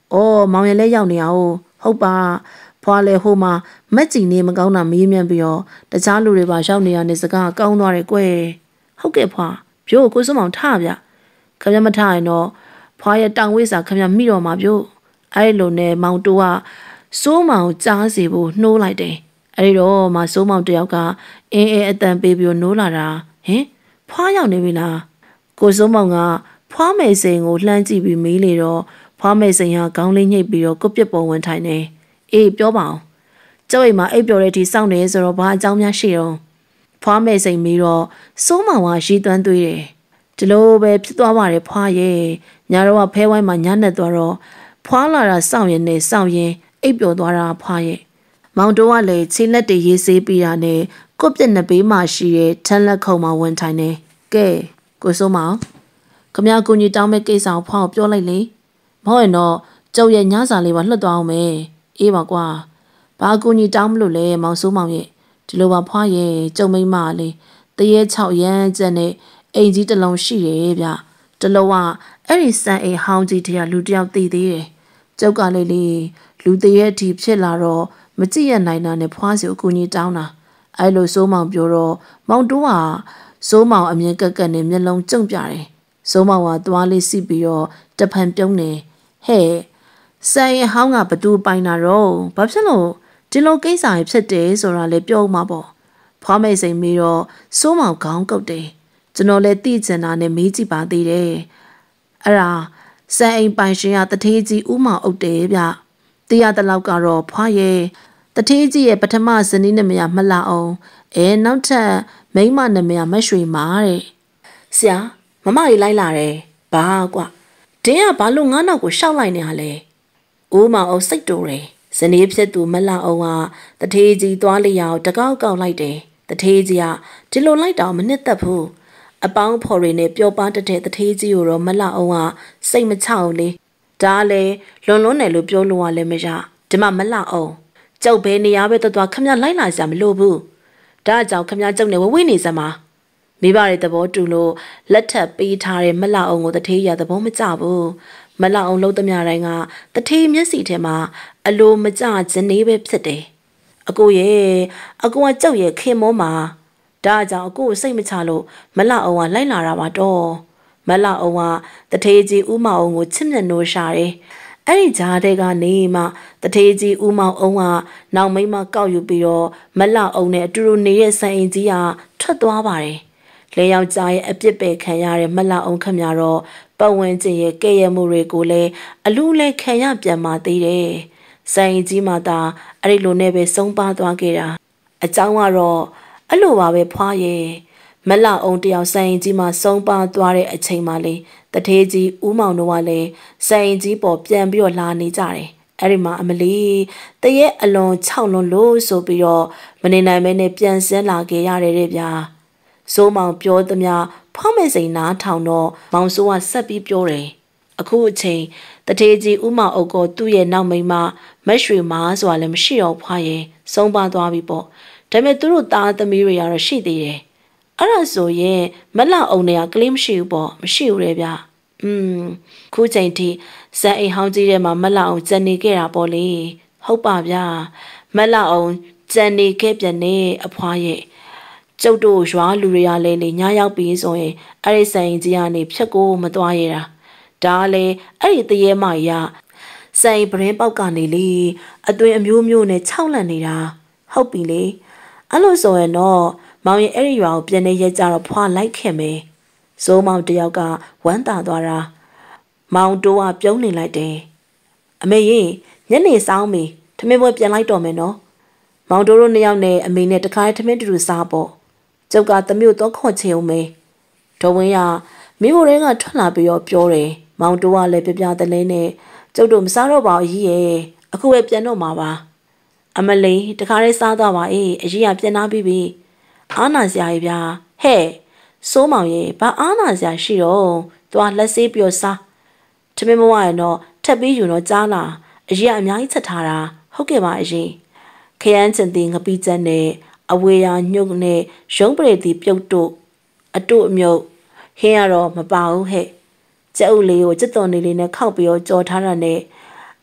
အော်မောင်ရလဲရောက်နေအောင်ဟုတ်ပါဖွာလေဟိုမှာမက်ကြီးနေမကောင်းတာမေးမြန်းပြီးတော့တခြားလူတွေပါရောက်နေရတဲ့စကားကောင်းသွားတယ်ကွယ်ဟုတ်ကဲ့ဖွာပြို့ကိုစွမောင်ထဗျခမမထရင်တော့ဖွာရဲ့တောင်ဝိစာခမမိတော့မှာပြို့အဲ့လိုနဲ့မောင်တူကစိုးမောင်ကြားစီဖို့နှိုးလိုက်တယ်အဲ့တော့မှစိုးမောင်တယောက်ကအင်းအတန်ပေးပြီးနှိုးလာတာဟင်ဖွာရောက်နေပြီလားကိုစိုးမောင်ကဖွားမယ်စိန်ကိုလှမ်းကြည့်ပြီးမေးလေတော့ဖွားမယ်စိန်ဟာခေါင်းလေးညှိပြီးတော့ကုတ်ပြစ်ပုံဝင်ထိုင်နေအေးပြောပါအောင်ကျုပ်အိမ်မှာအိပ်ပျော်တဲ့ทีစောင့်နေဆိုတော့ဘာအကြောင်းများရှိတော့ဖွားမယ်စိန်ပြီးတော့စိုးမောင်ကရီးသွမ်းသွေးတယ်ဒီလိုပဲဖြစ်သွားပါတယ်ဖွားရဲ့ညာတော့ဖဲဝိုင်းမှာညနေသွားတော့ဖွားလာတာစောင့်ရင်နဲ့စောင့်ရင်အိပ်ပျော်သွားတာဖွားရဲ့မောင်တိုးကလည်းခြေလက်တွေရေးဆေးပြီးတာနဲ့ကုတ်ပြစ်နှစ်ဘေးမှာရှိတဲ့ထန်းလက်ခုံမှာဝင်ထိုင်နေကဲကိုစိုးမောင်ခမကူညီတောင်းမဲ့ကိစ္စကိုဖွားကိုပြောလိုက်လေမဟုတ်ရင်တော့ကျုပ်ရဲ့ညစာလေးပါလှုပ်သွားအောင်မယ်အေးပါကွာဘာကူညီတောင်းမလို့လဲမောင်စိုးမောင်ရဲ့ဒီလိုပါဖွားရဲ့ကျုံမိမလေးတရေ6ရမ်းကျက်နဲ့အိမ်ကြီးတစ်လုံးရှိတယ်ဗျတလုံးကအဲ့ဒီစံအိမ်ဟောင်းကြီးတရလူတယောက်တည်သေးတယ်ကျုပ်ကလေးလူတရေဒီဖြစ်လာတော့မကြည့်ရနိုင်တာနဲ့ဖွားစီကိုကူညီတောင်းတာအဲ့လိုစိုးမောင်ပြောတော့မောင်တိုးကစိုးမောင်အမြင်ကက်ကက်နဲ့မျက်လုံးကျုံပြတယ်စိုးမောင်ကသွားလေးစီပြီးတော့တဖန်ပြုံးနေဟဲ့ဆိုင်ဟောင်းကဘသူပိုင်တာတော့ဘာဖြစ်လို့ဒီလိုကိစ္စရဖြစ်တယ်ဆိုတာလည်းပြောမှာပေါ့ဖွားမိတ်စိန်ပြီးတော့စိုးမောင်ခေါင်းကုတ်တယ်ကျွန်တော်လည်းသိကျင်တာနဲ့မေးကြည့်ပါသေးတယ်အဲ့ဒါဆိုင်အိမ်ပိုင်ရှင်ကတထေးကြီးဥမောင်အုပ်တယ်ဗျသိရတဲ့လောက်ကတော့ဖွားရဲ့တထေးကြီးရဲ့ပထမဇနီးနမရမလာအောင်နောက်ထပ်မိန်းမနမရမရွှေမာတဲ့ဆရာမမကြီးလိုက်လာတယ်ဘာကွာတင်းကဘာလို့ငါးနောက်ကိုရှောက်လိုက်နေရလဲဦးမောင်အောင်စိတ်တူတယ်ဇနီးဖြစ်သူမလာအောင်ကတထေးကြီးသွားလျောက်တကောက်ကောက်လိုက်တယ်တထေးကြီးကဒီလိုလိုက်တော့မနစ်သက်ဘူးအပေါင်းဖော်တွေနဲ့ပျော်ပါတတဲ့တထေးကြီးကိုတော့မလာအောင်ကစိတ်မချအောင်လေဒါလည်းလွန်တယ်လို့ပြောလို့ရလည်းမရဒီမှာမလာအောင်ကျုပ်ဘယ်နေရာပဲသွားခမလိုက်လာစရာမလိုဘူးဒါကြောင့်ခမကျုပ်နဲ့ဝေးနေစမ်းပါမိဘတွေသဘောတူလို့လက်ထပ်ပေးထားတဲ့မလာအောင်ကိုတထေးရသဘောမကျဘူးမလာအောင်လုံးသမျှတိုင်းကတထေးမျက်စိထဲမှာအလိုမကျခြင်းနေပဲဖြစ်တယ်အကိုကကျုပ်ရဲ့ခင်မောမှာဒါကြောင့်အကိုကိုစိတ်မချလို့မလာအောင်ကလိုက်လာတာပါတော့မလာအောင်ကတထေးကြီးဥမအောင်ကိုချစ်မြတ်နိုးရှာတယ်အဲ့ဒီကြားတဲ့ကနေမှတထေးကြီးဦးမောင်အောင်ကနောက်မိမကောက်ယူပြီးတော့မလအောင်နဲ့အတူတူနေတဲ့ဆိုင်အိမ်ကြီးကထွက်သွားပါတယ်။လေယောက်ျားရဲ့အပြစ်ပဲခံရတဲ့မလအောင်ခမရတော့ပတ်ဝန်းကျင်ရဲ့ကဲ့ရဲ့မှုတွေကိုလည်းအလူလဲခံရပြန်มาသေးတယ်။ဆိုင်အိမ်ကြီးမှသာအဲ့ဒီလိုနဲ့ပဲဆုံးပါသွားခဲ့တာ။အကြောင်းကတော့အဲ့လိုပါပဲဖွားရဲ့မလအောင်တယောက်ဆိုင်ကြီးမှာဆုံးပါသွားတဲ့အချိန်မှလေတထေးကြီးဦးမောင်တို့ကလည်းဆိုင်ကြီးပေါ်ပြန်ပြီးတော့လာနေကြတယ်အဲ့ဒီမှာအမလီတရက်အလွန်6လွန်လို့ဆိုပြီးတော့မနေနိုင်မဲနဲ့ပြန်ဆင်းလာခဲ့ရတယ်တဲ့ဗျာစိုးမောင်ပြောသမျှဖောက်မဲ့စိန်နားထောင်တော့မောင်စိုးကဆက်ပြီးပြောတယ်အခုအချိန်တထေးကြီးဦးမောင်အုပ်ကသူ့ရဲ့နောက်မိန်းမမရွှေမားဆိုတာလည်းမရှိတော့ဖွားရင်ဆုံးပါသွားပြီပေါ့ဒါပေမဲ့သူတို့သားသမီးတွေကတော့ရှိသေးတယ်အဲ့ဒါဆိုရင်မလအောင်နေရကလေးမရှိဘူးပေါ့မရှိဘူးလေဗျခုချိန်ထိဇန်အိမ်ဟောင်းကြီးထဲမှာမလအောင်ကြံနေခဲ့တာပေါ့လေဟုတ်ပါဗျာမလအောင်ကြံနေခဲ့ပြန်နေအဖွားရဲ့ကျုပ်တို့ရွာလူတွေကလည်းညရောက်ပြီးဆိုရင်အဲ့ဒီဆိုင်ကြီးကနေဖြတ်ကိုမသွားရတာဒါလည်းအဲ့ဒီတရေမကြီးကဆိုင်ပရင်းပေါက်ကနေလေအသွင်အမျိုးမျိုးနဲ့ခြောက်လန့်နေတာဟုတ်ပြီလေအဲ့လိုဆိုရင်တော့မောင်ရဲ့အဲ့ဒီရွာကိုပြန်နေရကြတော့ဖွာလိုက်ခဲ့မယ်စိုးမောင်တယောက်ကဝမ်းသာသွားတာမောင်တိုးကပြုံးနေလိုက်တယ်အမေရေညနေဆောင်ပြီထမင်းပွဲပြန်လိုက်တော့မယ်နော်မောင်တိုးတို့နှစ်ယောက်နဲ့အမေနဲ့တခါထမင်းတူတူစားပေါ့ကျုပ်ကတမျိုးတော့ခေါ်ချင်အောင်မေဒေါ်ဝင်းကမိမိုးတွေကထွက်လာပြီးတော့ပြောတယ်မောင်တိုးကလည်းပြပြတလဲနဲ့ကျုပ်တို့မစားတော့ပါဘူးကြီးရဲ့အခုပဲပြန်တော့မှာပါအမလေးတခါလေးစားတော့ပါအေးအကြီးကပြန်လာပြီအားနာစရာကြီးဗျာဟဲ့စိုးမောင်ရဲ့ဘာအားနာစရာရှိတော့သွားလက်ဆေးပြီးစားထမင်းမဝရင်တော့ထပ်ပြီးယူတော့ကြားလာအကြီးကအများကြီးချက်ထားတာဟုတ်ကဲ့ပါအကြီးခရမ်းချင်တင်ငပိကျက်နဲ့အဝေးရညုတ်နဲ့ရုံးပရိသီပြုတ်တို့အတုအမြုပ်ဟင်းရတော့မပါဘူးဟဲ့ကျက်ဥလေးကိုစက်တော်နေလေးနဲ့ခောက်ပြီးတော့ကြော်ထားတာနဲ့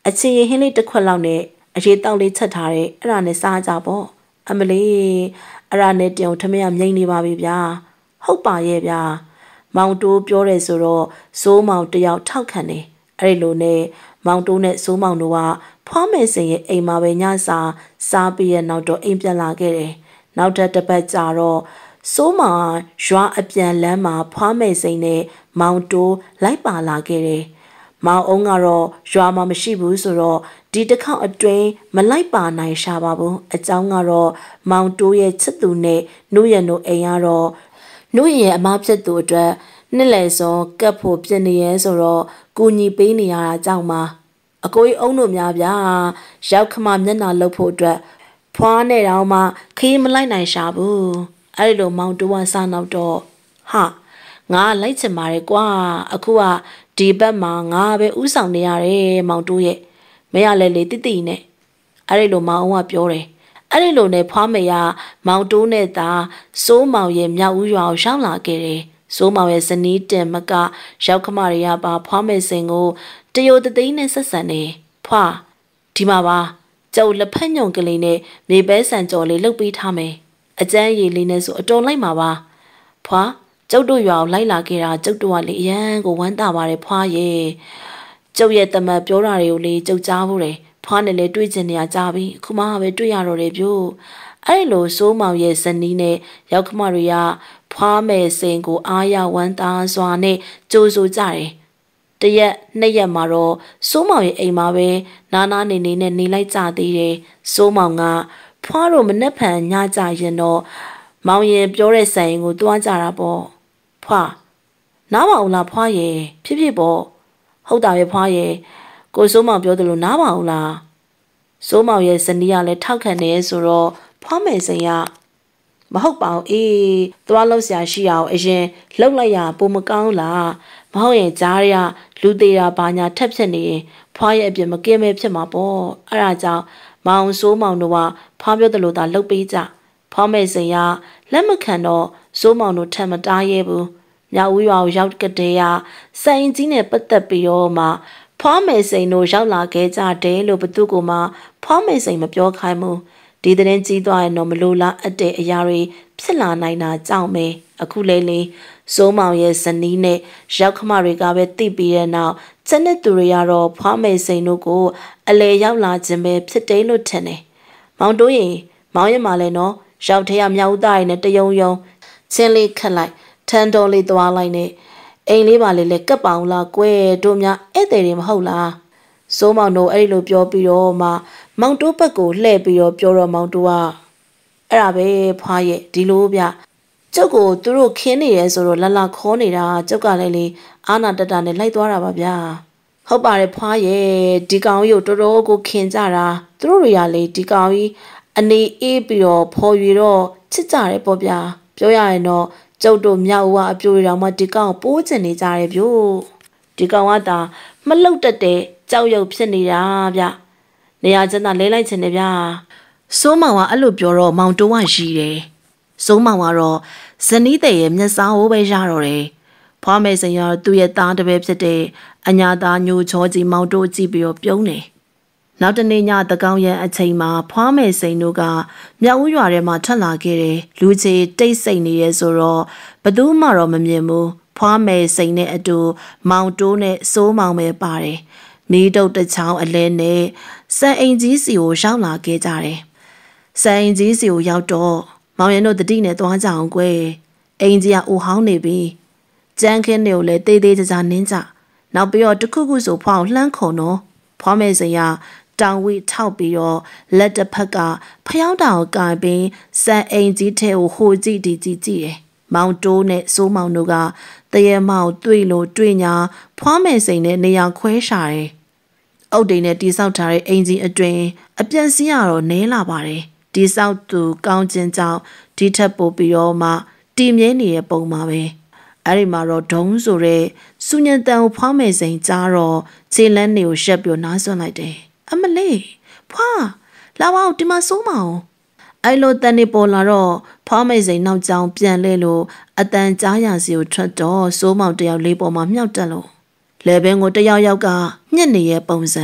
ချင်းရင်ဟင်းလေးတစ်ခွက်လောက်နဲ့အရေးတောက်လေးချက်ထားတဲ့အဲ့ဒါနဲ့စားကြပေါ့အမလေးအဲ့ဒါနဲ့တောင်ထမင်းကမြိန်နေပါပြီဗျာဟုတ်ပါရဲ့ဗျာမောင်တိုးပြောတယ်ဆိုတော့စိုးမောင်တယောက်ထောက်ခံတယ်အဲ့ဒီလိုနဲ့မောင်တိုးနဲ့စိုးမောင်တို့ကဖွားမယ်စင်ရဲ့အိမ်မှာပဲညစာစားပြီးရနောက်တော့အိမ်ပြန်လာခဲ့တယ်နောက်တစ်ပတ်ကြာတော့စိုးမောင်ရွာအပြန်လမ်းမှာဖွားမယ်စိန်နဲ့မောင်တိုးလိုက်ပါလာခဲ့တယ်။မောင်အုံးကတော့ရွာမှာမရှိဘူးဆိုတော့ဒီတစ်ခေါက်အတွင်းမလိုက်ပါနိုင်ရှာပါဘူး။အကြောင်းကတော့မောင်တိုးရဲ့ချစ်သူနဲ့နှုတ်ရနိုအိမ်ကတော့နှုတ်ရဲ့အမဖြစ်သူအတွက်နှစ်လည်စောကပ်ဖို့ပြင်နေရဲဆိုတော့ကူညီပေးနေရတာကြောင့်ပါအကိုကြီးအုံးတို့များဗျာရောက်ခမမျက်နှာလှုပ်ဖို့အတွက်ဖွားနေတော့မှခီးမလိုက်နိုင်ရှာဘူးအဲ့လိုမောင်တိုးကစားနောက်တော့ဟာငါလိုက်ချင်ပါတယ်ကွာအခုကဒီဘက်မှာငါပဲဥဆောင်နေရတယ်မောင်တိုးရဲ့မရလဲလေတိတိနဲ့အဲ့ဒီလိုမောင်အောင်ကပြောတယ်အဲ့ဒီလိုနဲ့ဖွားမေရမောင်တိုးနဲ့သာစိုးမောင်ရဲ့မြောက်ဦးရွာကိုရှောင်းလာခဲ့တယ်စိုးမောင်ရဲ့ဇနီးတင်မကရောက်ခမတွေကပါဖွားမေစင်ကိုတယိုတသိန်းနဲ့ဆက်ဆံနေဖွာဒီမှာပါကျုပ်လက်ဖက်ညုံကလေးနဲ့မြေပဲဆန်ကြော်လေးလှုပ်ပေးထားမယ်အကျန်းရည်လေးနဲ့ဆိုအတော်လိုက်မှာပါဖွာကျုပ်တို့ရွာကိုလိုက်လာခဲ့တာကျုပ်တို့ကလေအရန်ကိုဝမ်းသာပါတယ်ဖွာရဲ့ကျုပ်ရဲ့တမန်ပြောတာတွေကိုလေကျုပ်ကြားဖို့တယ်ဖွာနဲ့လေတွေ့ကျင်နေရကြပြီအခုမှပဲတွေ့ရတော့တယ်ပြို့အဲ့လိုစိုးမောင်ရဲ့ဇနီးနဲ့ရောက်ခမတွေကဖွာမယ်စင်ကိုအားရဝမ်းသာစွာနဲ့ကြိုးဆိုကြတယ်တရက်နှစ်ရက်မှာတော့စိုးမောင်ရဲ့အိမ်မှာပဲနာနာနေနေနဲ့နေလိုက်ကြသေးတယ်စိုးမောင်ကဖွားတို့မနှက်ဖန်ညကြရင်တော့မောင်ရင်ပြောတဲ့ဆိုင်ကိုတွားကြတာပေါ့ဖွာနားမအောင်လားဖွာရဲ့ဖြစ်ဖြစ်ပေါ့ဟုတ်တာပဲဖွာရဲ့ကိုစိုးမောင်ပြောသလိုနားမအောင်လားစိုးမောင်ရဲ့ဇနီးကလည်းထောက်ခံနေဆိုတော့ဖွားမယ်စင်ကမဟုတ်ပါဘူးအေးသွားလို့ဆရာရှိအောင်အရင်လှုပ်လိုက်ရပုံမကောင်းလားမဟုတ်ရင်ကြားရလူသေးတာဘာညာထက်ဖြစ်နေရင်ဖွားရဲ့အပြစ်မကင်းမဲဖြစ်မှာပေါ့အဲ့ဒါကြောင့်မောင်စိုးမောင်တို့ကဖွားပြောသလိုသာလှုပ်ပေးကြဖွားမယ်စင်ကလက်မခံတော့စိုးမောင်တို့ထပ်မတားရဲဘူးမြောက်ဦးရွာကိုရောက်ကြတဲ့စိုင်ကြီးနဲ့ပတ်သက်ပြီးတော့မှဖွားမယ်စိန်တို့ရောက်လာခဲ့ကြတယ်လို့ဘသူကမှဖွားမယ်စိန်မပြောခိုင်းဘူးဒီတဲ့ကြီးသွားရင်တော့မလိုလားအတဲ့အရာတွေဖြစ်လာနိုင်တာကြောင့်ပဲအခုလေစိုးမောင်ရဲ့ဇနီးနဲ့ရောက်ခမတွေကပဲသိပြီးတဲ့နောက်ကျန်တဲ့သူတွေကတော့ဖွားမယ်စိန်တို့ကိုအလဲရောက်လာခြင်းပဲဖြစ်တယ်လို့ထင်တယ်မောင်တိုးရင်မောင်ရမလဲနော်ရောက်ထဲကမြောက်ဦးသားရင်နဲ့တယုံချင်းလေးခတ်လိုက်ထန်တော်လေးသွားလိုက်နဲ့အိမ်လေးပါလေကပ်ပါအောင်လားကွယ်တို့များဧည့်သည်တွေမဟုတ်လားစိုးမောင်တို့အဲ့ဒီလိုပြောပြီးတော့မှမောင်တိုးဘက်ကိုလှည့်ပြီးတော့ပြောတော့မောင်တိုးကအဲ့ဒါပဲဖွားရဲ့ဒီလိုဗျကျုပ်ကိုသူတို့ခင်းနေရဲဆိုတော့လခေါ်နေတာကျုပ်ကလည်းလေအာနာတတနဲ့လိုက်သွားတာပါဗျာဟုတ်ပါတယ်ဖွားရဲ့ဒီကောင်ကြီးကိုတော်တော်ကိုခင်ကြတာသူတို့တွေကလေဒီကောင်ကြီးအနေအေးပြီးတော့ဖော်ရွေတော့ချစ်ကြတယ်ပေါ့ဗျာပြောရရင်တော့ကျုပ်တို့မြောက်ဦးအပြိုတွေတောင်မှဒီကောင်ပိုးကျင်နေကြတယ်ဗျို့ဒီကောင်ကသာမလှုပ်တတ်တဲ့ကြောက်ရွံ့ဖြစ်နေတာဗျနေရာကျန်းသာလဲလိုက်ချင်တယ်ဗျစိုးမောင်ကအဲ့လိုပြောတော့မောင်တိုးကရီတယ်စိုးမောင်ကတော့ဇနီးတဲ့ရဲ့မျက်စောင်းကိုပဲရတော့တယ်ဖွားမယ်စင်ရသူ့ရဲ့သားတစ်ပဲဖြစ်တဲ့အညာသားညိုချောကြီးမောင်တိုးကြည့်ပြီးတော့ပြုံးတယ်နောက်တနေ့ညသကောင်ရန်အချိန်မှာဖွားမယ်စိန်တို့ကမြောက်ဦးရွာထဲမှာထွက်လာခဲ့တယ်လူချေတိတ်ဆိတ်နေရဲဆိုတော့ဘသူမှတော့မမြင်ဘူးဖွားမယ်စိန်နဲ့အတူမောင်တိုးနဲ့စိုးမောင်ပဲပါတယ်မီးတုပ်တစ်ချောင်းအလဲနဲ့စံအိမ်ကြီးစီကိုရောက်လာခဲ့ကြတယ်စံအိမ်ကြီးစီကိုရောက်တော့မောင်ရင်တို့တတိနဲ့သွားကြအောင်ကွယ်အိမ်ကြီးကအိုဟောင်းနေပြီကြမ်းခင်းတွေကိုလည်းတေးသေးကြကြနင်းကြနောက်ပြီးတော့တခုခုဆိုဖွားကိုလှမ်းခုံတော့ဖွားမယ်စိန်ကတောင်ဝိထောက်ပြီးတော့လက်တစ်ဖက်ကဖျောင်းတောင်ကိုင်ပြီးစံအိမ်ကြီးထဲကိုဟိုကြည့်ဒီကြည့်ကြည့်တယ်မောင်တိုးနဲ့စိုးမောင်တို့ကတရေမောင်တွေ့လို့တွေ့ညာဖွားမယ်စိန်နဲ့နေရာခွဲရှာတယ်အုတ်တိန်နဲ့တိဆောက်ထားတဲ့အိမ်ကြီးအတွင်အပြက်စီးရတော့နဲလာပါတယ်တိဆောက်သူကောင်းချင်းကြောင့်ဒီထက်ပိုပြီးတော့မှတည်မြဲနေတဲ့ပုံမှာပဲအဲ့ဒီမှာတော့ဒုံးဆိုတဲ့စူညံတန်ကိုဖွားမယ်စိန်ကြားတော့ခြေလန်းတွေကိုရှက်ပြီးနားဆွလိုက်တယ်အမလေးဖွာလာပါဦးဒီမှာစိုးမအောင်အဲ့လိုတန်နေပေါ်လာတော့ဖွားမယ်စိန်နောက်ကြောင်ပြန်လဲလို့အတန်ကြားရစီကိုထွက်တော့စိုးမောင်တယောက်လေးပေါ်မှာမြောက်တက်လို့လေဘင်းကိုတယောက်ကညှက်နေရဲ့ပုံစံ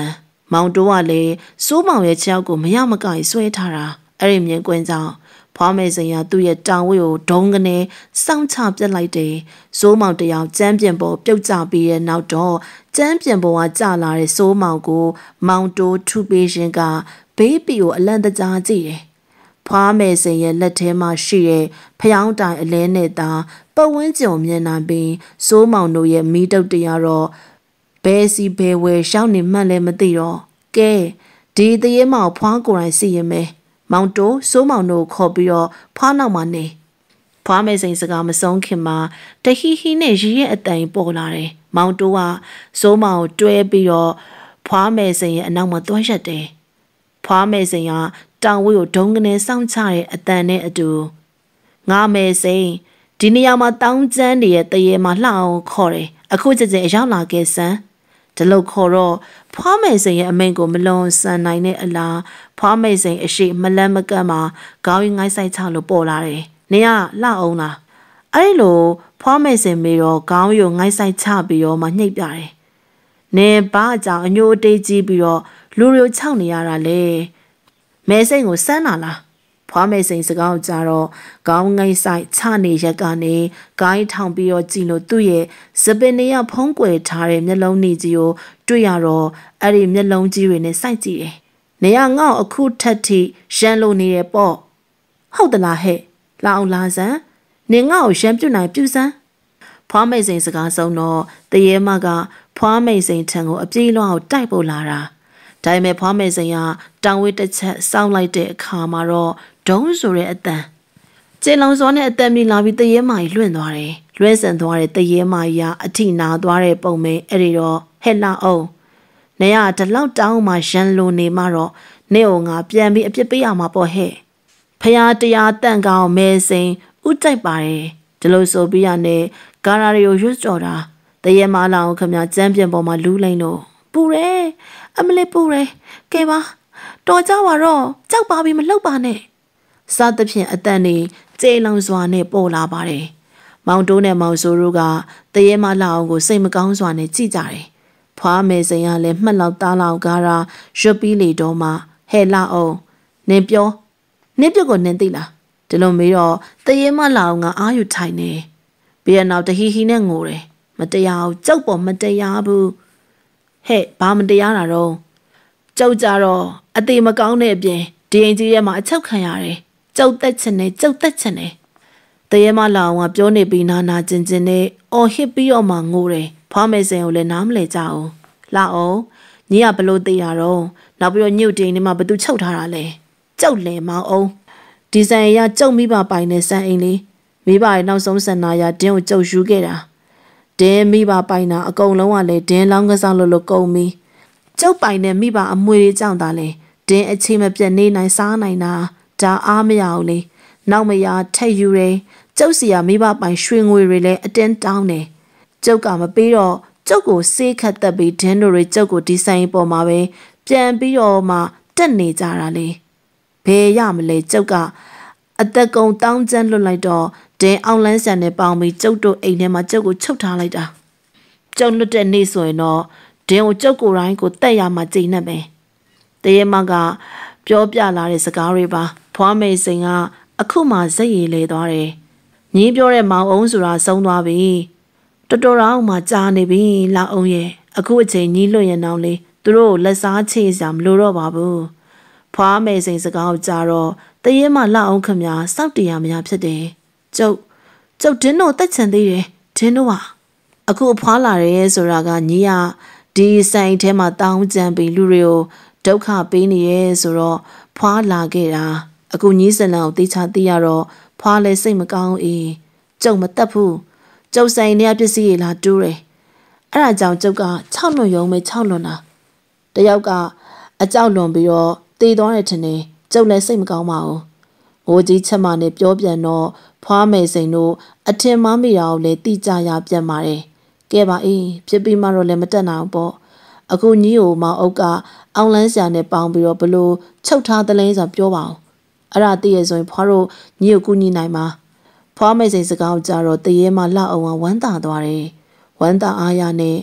မောင်တိုးကလည်းစိုးမောင်ရဲ့ခြေထောက်ကိုမရမကကြီးဆွဲထားတာအဲ့ဒီမြင်ကွင်းကြောင့်ဖွားမယ်စိန်ကသူ့ရဲ့တောင်ဝိကိုဒုံကနေစောင့်ချပြစ်လိုက်တယ်စိုးမောင်တယောက်ကျမ်းပြင်ပေါ်ပြုတ်ကျပြီးရဲ့နောက်တော့ကျမ်းပြင်ပေါ်ကကျလာတဲ့စိုးမောင်ကိုမောင်တိုးထူပေးခြင်းကဘေးပီကိုအလန့်တကြားကြည့်တယ်ဖွားမယ်စိန်ရဲ့လက်ထဲမှာရှိတဲ့ဖျောင်းတိုင်အလဲနဲ့သာပတ်ဝန်းကျင်မြင်နိုင်ပြီးစိုးမောင်တို့ရဲ့မိတုတ်တရားတော့ဘဲစီဘဲဝဲရှောင်းနေမှန်းလည်းမသိတော့ကဲဒီတရေမောင်ဖွားကိုယ်တိုင်စီရင်မယ်မောင်တိုးစိုးမောင်တို့ခေါ်ပြီးတော့ဖွားနောက်မှာနေဖွားမယ်စိန်စကားမဆုံးခင်မှာတဟီဟီနဲ့ရီရဲ့အတန်ပေါ်လာတယ်မောင်တိုးကစိုးမောင်ကိုတွဲပြီးတော့ဖွားမယ်စိန်ရဲ့အနောက်မှာတွန်းရက်တယ်ဖွားမယ်စိန်ကတောင်ဝိကိုဒုံကနေစောင့်ချတဲ့အတန်နဲ့အတူငါမယ်စိန်ဒီနေရာမှာတောင်းကျမ်းတွေရဲ့တရေမှာလှအောင်ခေါ်တယ်အခုကြကြအရောက်လာခဲ့စမ်းဒီလောက်ခေါ်တော့ဖွားမယ်စိန်ရဲ့အမိန့်ကိုမလွန်ဆန်နိုင်တဲ့အလားဖွားမယ်စိန်အရှိမလန်းမကန့်မှာခေါင်းရင်းငိုင်းဆိုင်ချလို့ပေါ်လာတယ်နေရလှအောင်လားအဲ့လိုဖွားမယ်စိန်မေတော့ခေါင်းရုံငိုင်းဆိုင်ချပြီးတော့မှညှိပ်ပြတယ်နေဘာအကြောင်းအညိုအတေးကြီးပြီးတော့လူတွေခြောက်နေရတာလေမဲစိန်ကိုစမ်းလာလားဖွားမယ်စိန်စကားကြတော့ခေါင်းငိုင်းဆိုင်ချနေရက်ကနေဂိုင်းထောင်ပြီးတော့ကြည့်လို့သူ့ရဲ့စပင်နေရဖုံးကွယ်ထားတဲ့မျက်လုံးကြီးကိုတွေ့ရတော့အဲ့ဒီမျက်လုံးကြီးတွေနဲ့စိုက်ကြည့်တယ်နေရငေါ့အခုထက်ထိရန်လိုနေတယ်ပေါ့ဟုတ်သလားဟဲ့လာအောင်လာစမ်းနေငေါ့ကိုရန်ပြုတ်နိုင်ပြုတ်စမ်းဖွားမယ်စိန်စကားဆုံးတော့တရေမကဖွားမယ်စိန်ထံကိုအပြေးလွှားကိုတိုက်ပို့လာတာဒါပေမဲ့ဖွားမယ်စိန်ကတောင်ဝိတစ်ချက်စောင်းလိုက်တဲ့အခါမှာတော့ဒုံးဆိုတဲ့အတန်ကျေလောင်စောနဲ့အတန်မြလာပြီးတရေမာကြီးလွင့်သွားတယ်လွဲဆန်သွားတဲ့တရေမာကြီးကအထိနာသွားတဲ့ပုံပဲအဲ့ဒီတော့ဟဲ့လာအောင်နေရဒီလောက်တောင်းမှရန်လိုနေမှတော့နေကိုငါပြန်ပြီးအပြစ်ပေးရမှာပေါ့ဟဲ့ဖះတရားတန့်ကောင်မဲစိန်ဥတိုက်ပါတယ်ဒီလိုဆိုပြီးရနဲ့ဂါရာရီကိုရွတ်ကြော်တာတရေမာလောင်ခမကျမ်းပြင်ပေါ်မှာလူးလိမ့်တော့ပူတယ်အမလေးပူတယ်ကဲပါတော်ကြပါတော့ကြောက်ပါပြီမလှုပ်ပါနဲ့စသဖြင့်အတန်နေကျေလောင်စွာနဲ့ပေါ်လာပါတယ်မောင်တိုးနဲ့မောင်ဆိုးတို့ကတရေမလှအောင်ကိုစိတ်မကောင်းစွာနဲ့ကြည့်ကြတယ်ဖွားမယ်စိန်ကလည်းမှတ်လောက်သားလောက်ကားရာရွတ်ပြီးလေတော့မှဟဲ့လှအောင်နင်ပြောနင်ပြုတ်ကိုနင်သိလားဒီလိုမေးတော့တရေမလှအောင်ကအာယူထိုင်နေပြီးရနောက်တဟီဟီနဲ့ငိုတယ်မတရားဘူးကြောက်ပေါ်မတရားဘူးဟဲ့ဘာမတရားတာတော့ကြောက်ကြတော့အသေးမကောင်းတဲ့အပြင်ဒီရင်ကြီးထဲမှာအချုပ်ခံရတယ်ကြောက်သက်ချင်နေကြောက်သက်ချင်နေတရေမလောင်ကပြောနေပြီးနာနာကျင်ကျင်နဲ့အော်ဟစ်ပြီးတော့မှငိုတယ်ဖွားမယ်စင်ကိုလည်းနားမလဲကြအောင်လာအောင်ညီကဘလို့သိရတော့နောက်ပြီးတော့ညှို့တင်နေမှာဘသူချုပ်ထားတာလဲကြောက်လဲမောင်အောင်ဒီဆန်ရကြောက်မိပါပိုင်နဲ့ဆန်အိမ်လေးမိဘရဲ့နောက်ဆုံးဆန္ဒရဒင်းကိုကြုတ်ယူခဲ့တာဒင်းမိဘပိုင်တာအကုန်လုံးကလည်းဒင်းလောင်းကစားလို့ကုန်ပြီကျုပ်ပိုင်နဲ့မိဘအမွေတွေကြောင့်သာလဲဒင်းအချိန်မပြတ်နေနိုင်စားနိုင်တာဒါအားမရအောင်လေနောက်မရထက်ယူတယ်ကျုပ်စီကမိဘပိုင်ရွှေငွေတွေလည်းအတင်းတောင်းတယ်ကျုပ်ကမပေးတော့ကျုပ်ကိုစေးခတ်သက်ပြီးဒင်းတို့တွေကျုပ်ကိုဒီဆိုင်ပေါ်မှာပဲပြန်ပြီးတော့မှတက်နေကြတာလေဘယ်ရမလဲကျုပ်ကအသက်ကုန်တောင်းကျန်းလွတ်လိုက်တော့ဒင်းအောင်လန်းဆန်နဲ့ပေါင်းပြီးကျုပ်တို့အိမ်ထဲမှာကျုပ်ကိုချုပ်ထားလိုက်တာကျုပ်လွတ်တဲ့နေ့ဆိုရင်တော့ဒင်းကိုကျုပ်ကိုယ်တိုင်းကိုတက်ရမှကြိမ်နဲ့ပဲတရေမကပြောပြလာတဲ့စကားတွေပါဖွားမယ်စိန်ကအခုမှဇက်ရည်လေသွားတယ်ညီးပြောတဲ့မောင်အောင်ဆိုတာဆုံးသွားပြီတော်တော်တော့မှကြားနေပြီလောက်အောင်ရဲ့အခုအချိန်ညီးလွတ်ရင်တော့လေသူတို့ကိုလက်စားချေစရာမလိုတော့ပါဘူးဖွားမယ်စိန်စကားကိုကြားတော့တရေမလောက်အောင်ခမစောက်တရားမရဖြစ်တယ်ကျုပ်ဒင်းတို့တက်ချင်သေးတယ်ဒင်းတို့ကအခုဖွားလာတယ်ဆိုတာကညီးကဒီဆိုင်ထဲမှာတောင်းကြံပြီးလူတွေကိုဒုက္ခပေးနေရဲဆိုတော့ဖွားလာခဲ့တာအခုညီးစလန်ကိုတေချာသိရတော့ဖွားလဲစိတ်မကောင်းအေးကျုပ်မတက်ဘူးကျုပ်ဆိုင်ထဲပစ္စည်းတွေလာတူးတယ်အဲ့ဒါကြောင့်ကျုပ်က6လွန်ရုံပဲ6လွန်တာတယောက်ကအကြောက်လွန်ပြီးတော့တေးသွားတယ်ထင်တယ်ကျုပ်လည်းစိတ်မကောင်းပါဘူးငိုကြီးချက်မနဲ့ပြောပြန်တော့ဖွားမယ်စိန်တို့အထင်မှားမိတာကိုလည်းတိကျရပြန်ပါတယ်ကဲပါအေးဖြစ်ပြီးမှတော့လည်းမတက်နိုင်ပေါ့အခုညီကိုမောင်အုပ်ကအောင်လန်းဆရာနဲ့ပေါင်းပြီးတော့ဘလို့ချုပ်ထားသလဲဆိုပြောပါအောင်အဲ့ဒါသိရဆိုရင်ဖွားတို့ညီကိုကူညီနိုင်မှာဖွားမယ်စိန်စကားကိုကြတော့တရေမှလှအောင်ဝမ်းသာသွားတယ်ဝမ်းသာအားရနဲ့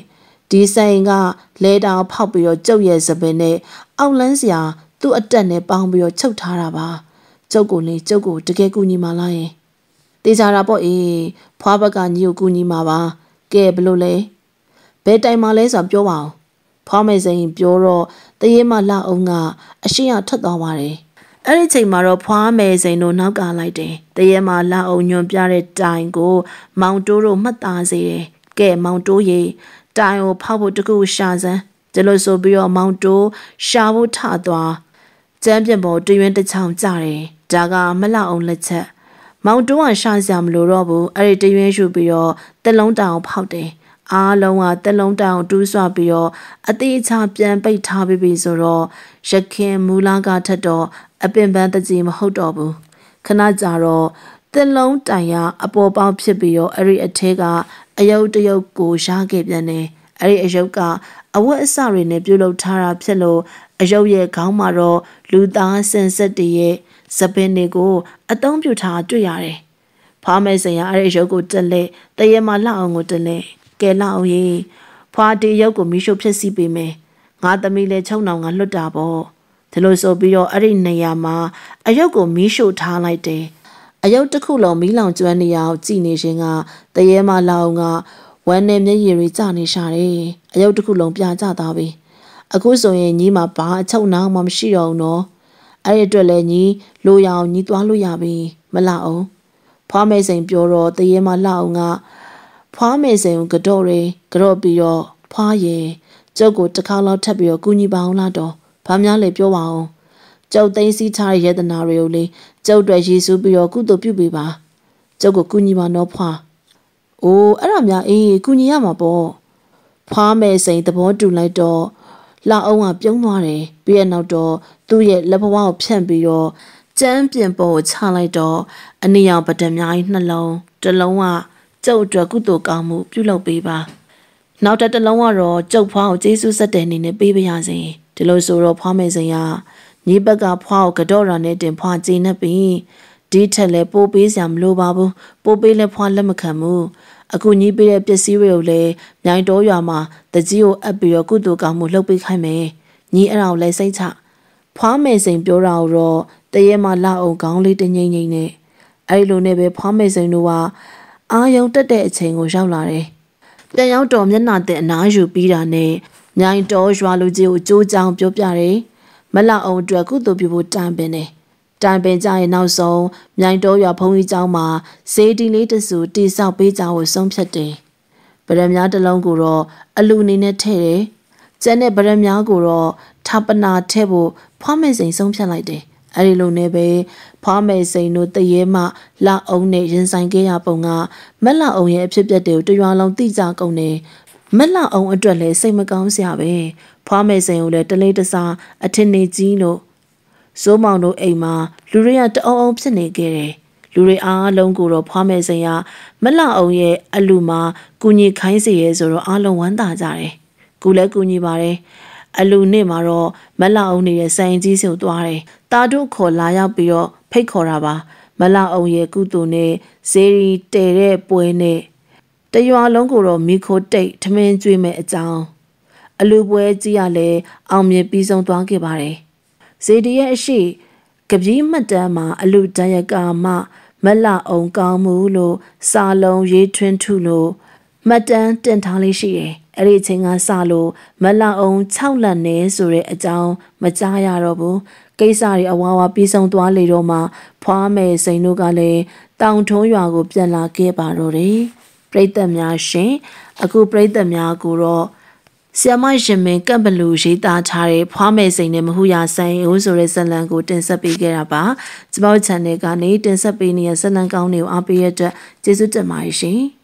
ဒီဆိုင်ကလဲတောင်ဖောက်ပြီးတော့ကျုပ်ရဲ့စပင်နဲ့အောက်လန်းစရာသူ့အတက်နဲ့ပေါင်းပြီးတော့ချုပ်ထားတာပါကျုပ်ကိုတကယ်ကူညီမလားယင်တေချာတာပေါ့ဖွားဘက်ကညီကိုကူညီမှာပါကဲဘလို့လဲဘယ်တိုင်မှလဲဆိုပြောပါအောင်ဖွားမေစိန်ပြောတော့တရေမလှအောင်ကအရှိရထွက်သွားပါတယ်အဲ့ဒီချိန်မှာတော့ဖွားမေစိန်တို့နောက်ကလိုက်တယ်တရေမလှအောင်ညွန်ပြတဲ့တိုင်ကိုမောင်တိုးတို့မှတ်သားစေတယ်ကဲမောင်တိုးရေတိုင်ကိုဖောက်ဖို့တကူရှာစမ်းဒီလိုဆိုပြီးတော့မောင်တိုးရှာဖို့ထသွားကျမ်းပြင်ပေါ်တွင်တချောင်ကြတယ်ဒါကမလှအောင်လက်ချက်မောင်တိုးကရှာစရာမလိုတော့ဘူးအဲ့ဒီတရွင်းရှုပြီးတော့တက်လုံးတောင်ဖောက်တယ်အားလုံးကတက်လုံးတောင်တူးဆွပြီးတော့အသေးချပြန်ပိတ်ထားပြီးပြီဆိုတော့ရခင်မူလာကထက်တော့အပင်ပန်းတကြီးမဟုတ်တော့ဘူးခဏကြာတော့တက်လုံးတိုင်ရအပေါ်ပေါက်ဖြစ်ပြီးတော့အဲ့ဒီအထဲကအယုတ်တယုတ်ကိုရှားခဲ့ပြန်တယ်အဲ့ဒီအယုတ်ကအဝတ်အစတွေနဲ့ပြုလုပ်ထားတာဖြစ်လို့အယုတ်ရဲ့ခေါင်းမှာတော့လူသားစင်ဆက်တည်းရဲ့စပင်းတွေကိုအသုံးပြုထားတွေ့ရတယ်။ဖွားမဲစင်ရအဲ့ဒီရုပ်ကိုတက်လက်တရေမလှအောင်ကိုတက်လက်ကဲလှအောင်ရေဖွားဒီရုပ်ကိုမိရှုဖြစ်စီပေးမယ်။ငါသမီးလည်းချုံနောင်ကလွတ်တာပေါ့။ဒီလိုဆိုပြီးတော့အဲ့ဒီနေရာမှာအယုတ်ကိုမိရှုထားလိုက်တယ်။အယုတ်တစ်ခုလုံးမီးလောင်ကျွမ်းနေရအောင်ကြည်နေခြင်းကတရေမလှအောင်ကဝမ်းနဲ့မျက်ရည်တွေကျနေရှာတယ်။အယုတ်တစ်ခုလုံးပြကျသွားပြီ။အခုဆိုရင်ညီမဘာအချုပ်နောင်မှမရှိတော့ဘူးနော်။အဲ့ဒီအတွက်လည်းညီလိုရအောင်ညီသွားလို့ရပြီမလှအောင်ဖွားမေစိန်ပြောတော့တရေမလှအောင်ကဖွားမေစိန်ကိုကတော့ပြီးတော့ဖွားရင်ကျုပ်ကိုတစ်ခါလောက်ထပ်ပြီးတော့ကူညီပါအောင်လားတော့ဘာများလဲပြောပါအောင်ကျုပ်သိသိထားတဲ့ယတနာတွေကိုလေကျုပ်တွေရည်စူးပြီးတော့ကုသိုလ်ပြုပေးပါကျုပ်ကိုကူညီပါနော်ဖွားအိုးအဲ့ဒါများကူညီရမှာပေါ့ဖွားမေစိန်သဘောတူလိုက်တော့လှအောင်ကပြုံးသွားတယ်ပြီးရနောက်တော့သူ့ရဲ့လက်ဘဝကိုဖြန့်ပြီးတော့ကျမ်းပြင်ပေါ်ကိုချလိုက်တော့အနည်းအောင်ပဒံများကြီးနှလုံးတစ်လုံးကကျုပ်အတွက်ကုသိုလ်ကောင်းမှုပြုလုပ်ပေးပါနောက်တစ်လုံးကတော့ကျုပ်ဖွားကိုကျေးဇူးဆက်တဲ့အနေနဲ့ပေးပါရစေဒီလိုဆိုတော့ဖွားမယ်စင်ရညီဘက်ကဖွားကိုကတော့ရနဲ့တင်ဖွားကြည်နေပြီဒီထက်လည်းပိုးပေးစရာမလိုပါဘူးပိုးပေးလည်းဖွားလက်မခံဘူးအခုညီပေးတဲ့ပစ္စည်းတွေကိုလည်းမြိုင်တော်ရွာမှာတကြီးကိုအပ်ပြီးတော့ကုသိုလ်ကောင်းမှုလုပ်ပေးခိုင်းမယ်ညီအဲ့ဒါကိုလည်းစိတ်ချဖွားမယ်စိန်ပြောတာတော့တရေမလှအောင်ခေါင်းလေးတငိမ့်ငိမ့်နဲ့အဲ့လိုနဲ့ပဲဖွားမယ်စိန်တို့ကအာယုံတက်တဲ့အချိန်ကိုရောက်လာတယ်ပြန်ရောက်တော့မျက်နှာတဲ့အနားယူပြီးတာနဲ့မြိုင်တော်ရွာလူကြီးကိုကြိုးကြောင်ပြောပြတယ်မလှအောင်အတွက်ကုသိုလ်ပြုဖို့တိုင်ပင်တယ်တိုင်ပင်ကြရင်နောက်ဆုံးမြိုင်တော်ရွာဘုန်းကြီးကျောင်းမှာဇေဒီလေးတစုတိဆောက်ပေးကြဖို့ဆုံးဖြတ်တယ်ဗရမများတစ်လုံးကိုတော့အလူအနေနဲ့ထည့်တယ်ကျန်တဲ့ဗရမများကိုတော့ထပ်ပနာထည့်ဖို့ဖွားမယ်စိန်ဆုံးဖြတ်လိုက်တယ်အဲ့ဒီလိုနဲ့ပဲဖွားမယ်စိန်တို့တရေမှလှအောင်နဲ့ရင်ဆိုင်ခဲ့ရပုံကမက်လှအောင်ရဲ့အဖြစ်အပျက်တွေကိုတရွာလုံးသိကြကုန်တယ်မက်လှအောင်အတွက်လည်းစိတ်မကောင်းစရာပဲဖွားမယ်စိန်ကိုလည်းတလေးတစားအထင်နေကြီးလို့စိုးမောင်တို့အိမ်မှာလူတွေကတအုံအောင်ဖြစ်နေခဲ့တယ်လူတွေအားလုံးကိုတော့ဖွားမယ်စိန်ကမက်လှအောင်ရဲ့အလူမှာကူညီခိုင်းစီရဲဆိုတော့အားလုံးဝမ်းသာကြတယ်ကူလည်းကူညီပါတယ်အလူနေ့မှာတော့မလှအောင်နေတဲ့ဆိုင်ကြီးစီကိုသွားတယ်တာတို့ခေါ်လာရောက်ပြီးတော့ဖိတ်ခေါ်တာပါမလှအောင်ရဲ့ကုသိုလ်နဲ့ဇေရီတဲတဲ့ပွဲနဲ့တရွာလုံးကိုတော့မိခိုးတိတ်ထမင်းကျွေးမဲ့အကြောင်းအလူပွဲကြီးရလဲအောင်မြင်ပြီးဆုံးသွားခဲ့ပါတယ်ဇေဒီရဲ့အရှိကပီးမှတ်တမ်းမှာအလူတရကာမမလှအောင်ကောင်းမှုလို့စာလုံးရေးထွန်းထုလို့မှတ်တမ်းတင်ထားလေးရှိတယ်အဲ့ဒီချိန်ကစလို့မလှအောင်6လက်နေဆိုတဲ့အကြောင်းမကြားရတော့ဘူးကိစ္စတွေအဝါဝါပြီးဆုံးသွားလေတော့မှဖွားမယ်စိန်တို့ကလည်းတောင်ထုံးရွာကိုပြန်လာခဲ့ပါတော့တယ်ပရိသတ်များရှင်အခုပရိသတ်များကိုတော့ဆီယမရှင်မင်းကပ်ဘလူရေးသားထားတဲ့ဖွားမယ်စိန်နဲ့မဟုရဆိုင်အိုးဆိုတဲ့ဇာတ်လမ်းကိုတင်ဆက်ပေးခဲ့တာပါကျွန်တော် channel ကနေတင်ဆက်ပေးနေတဲ့ဇာတ်လမ်းကောင်းတွေကိုအားပေးရတဲ့ကျေးဇူးတင်ပါတယ်ရှင်